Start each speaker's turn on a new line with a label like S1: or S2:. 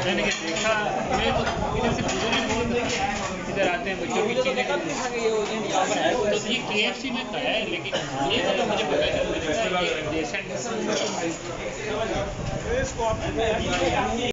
S1: मैंने देखा, मैं तो इधर से बुजुर्ग बहुत इधर आते हैं बच्चों की चीज़ें। तो ये KFC में खाया है, लेकिन ये तो मुझे पता नहीं, मैंने कहा ये डेसेंट